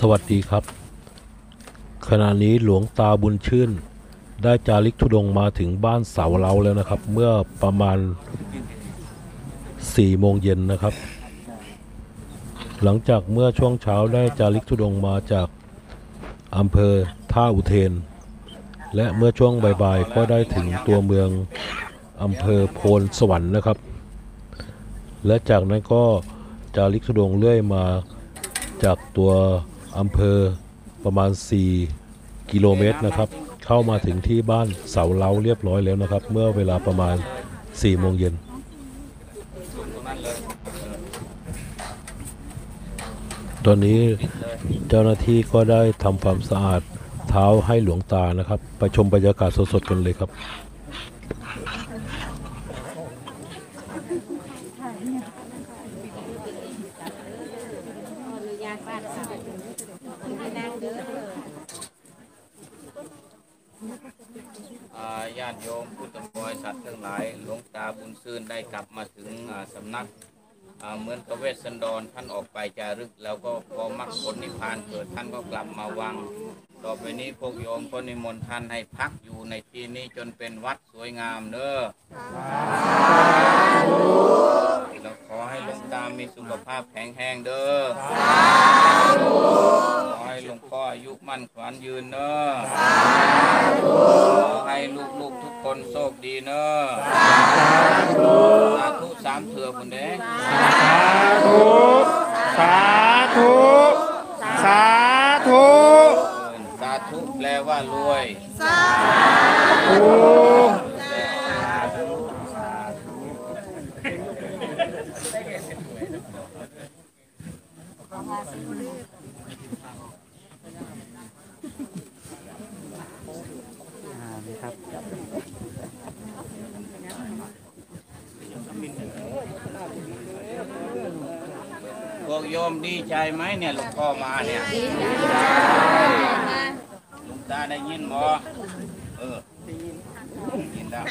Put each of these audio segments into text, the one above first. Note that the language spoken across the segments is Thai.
สวัสดีครับขณะนี้หลวงตาบุญชื่นได้จาริกธุดงค์มาถึงบ้านเสาเล้าแล้วนะครับเมื่อประมาณ4 โมงเย็นนะครับหลังจากเมื่อช่วงเช้าได้จาริกธุดงค์มาจากอำเภอท่าอุเทนและเมื่อช่วงบ่ายๆก็ได้ถึงตัวเมืองอำเภอโพนสวรรค์นะครับและจากนั้นก็จาริกธุดงค์เรื่อยมาจากตัวอำเภอประมาณ4 กิโลเมตรนะครับเข้ามาถึงที่บ้านเสาเล้าเรียบร้อยแล้วนะครับเมื่อเวลาประมาณ4 โมงเย็นตอนนี้เจ้าหน้าที่ก็ได้ทำความสะอาดเท้าให้หลวงตานะครับไปชมบรรยากาศสดๆกันเลยครับญาติโยมพุทธบริษัททั้งหลายหลวงตาบุญซื่นได้กลับมาถึงสำนักเหมือนกับเวสสันดรท่านออกไปจารึกแล้วก็พอมรรคผลนิพพานเกิดท่านก็กลับมาวังต่อไปนี้พวกโยมก็นิมนต์ท่านให้พักอยู่ในที่นี้จนเป็นวัดสวยงามเด้อแล้วขอให้หลวงตามีสุขภาพแข็งแรงเด้อขอให้หลวงพ่ออายุมั่นขวัญยืนเด้อขอให้ลูกๆทุกคนโชคดีเด้อสาธุ3 เถื่อคนเด้สาธุสาธุสาธุแปลว่ารวยสาธุนี่ครับพวกโยมดีใจไหมเนี่ยหลวงพ่อมาเนี่ยหลวงตาได้ยินบ่ได้ยินแล้ว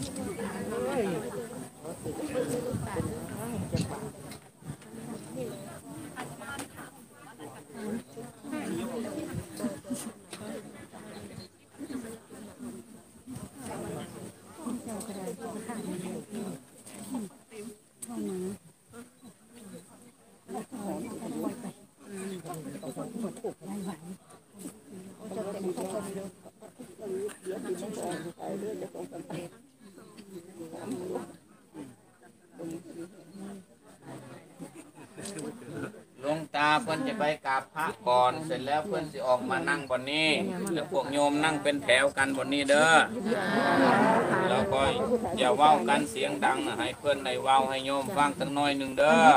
หลวงตาเพิ่นจะไปกราบพระก่อนเสร็จแล้วเพิ่นสิออกมานั่งบนนี้แล้วพวกโยมนั่งเป็นแถวกันบนนี้เด้อแล้วก็อย่าเว้ากันเสียงดังให้เพิ่นได้เว้าให้โยมฟังสักหน่อยหนึ่งเด้อ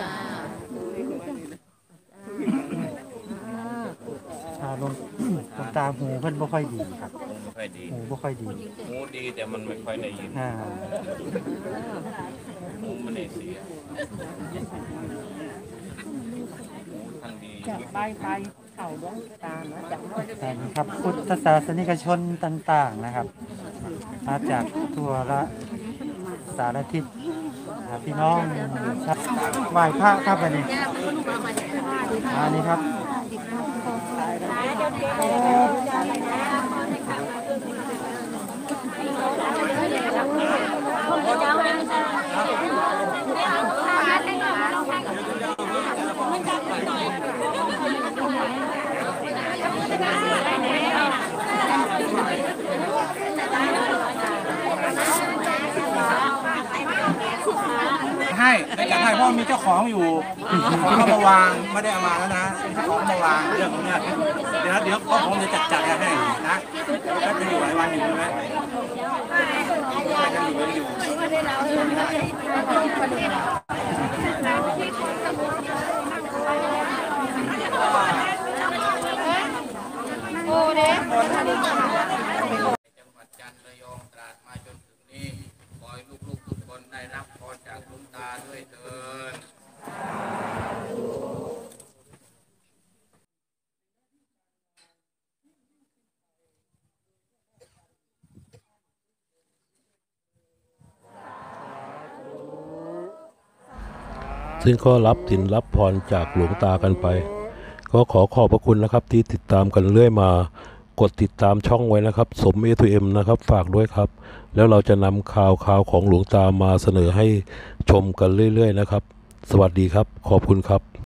ลงตาหูเพิ่นบ่ค่อยดีครับไม่ค่อยดีหูบ่ค่อยดีหูดีแต่มันไม่ค่อยได้ยินหูมันได้เสียทางดีไปเข่าดวงตานะจังครับพุทธศาสนิกชนต่างๆนะครับมาจากทั่วละสารทิศพี่น้องไหว้พระครับอันนี้ครับให้ไม่อยากให้เพราะมีเจ้าของอยู่เขามาวางไม่ได้เอามาแล้วนะเจ้าของมาวางเรื่องของเนี่ยเดี๋ยวผมจะจัดให้นะก็จะอยู่หลายวันอยู่ใช่ไหมจะอยู่โอ้เด็กจังหวัดจันทร์ระยองตราดมาจนถึงนี้ขอให้ลูกๆทุกคนได้รับพรจากหลวงตาด้วยเถิดซึ่งก็รับสินรับพรจากหลวงตากันไปก็ขอบพระคุณนะครับที่ติดตามกันเรื่อยมา กดติดตามช่องไว้นะครับสม A2M นะครับฝากด้วยครับ แล้วเราจะนำข่าวของหลวงตามาเสนอให้ชมกันเรื่อยๆนะครับสวัสดีครับขอบคุณครับ